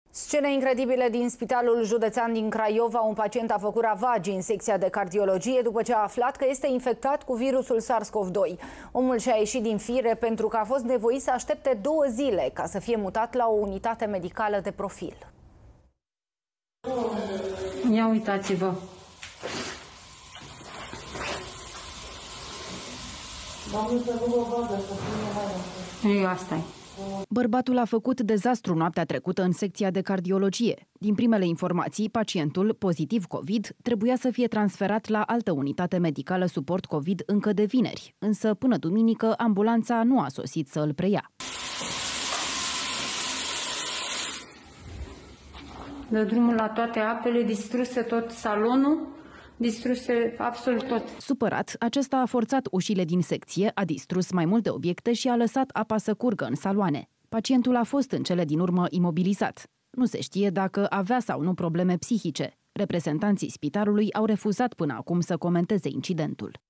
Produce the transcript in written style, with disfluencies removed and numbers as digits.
Scene incredibile din Spitalul Județean din Craiova. Un pacient a făcut ravagii în secția de cardiologie după ce a aflat că este infectat cu virusul SARS-CoV-2. Omul și-a ieșit din fire pentru că a fost nevoit să aștepte 2 zile ca să fie mutat la o unitate medicală de profil. Ia uitați-vă! Asta-i. Bărbatul a făcut dezastru noaptea trecută în secția de cardiologie. Din primele informații, pacientul, pozitiv COVID, trebuia să fie transferat la altă unitate medicală suport COVID încă de vineri, însă până duminică ambulanța nu a sosit să îl preia. Dă drumul la toate apele, distruse tot salonul, distruse absolut tot. Supărat, acesta a forțat ușile din secție, a distrus mai multe obiecte și a lăsat apa să curgă în saloane. Pacientul a fost în cele din urmă imobilizat. Nu se știe dacă avea sau nu probleme psihice. Reprezentanții spitalului au refuzat până acum să comenteze incidentul.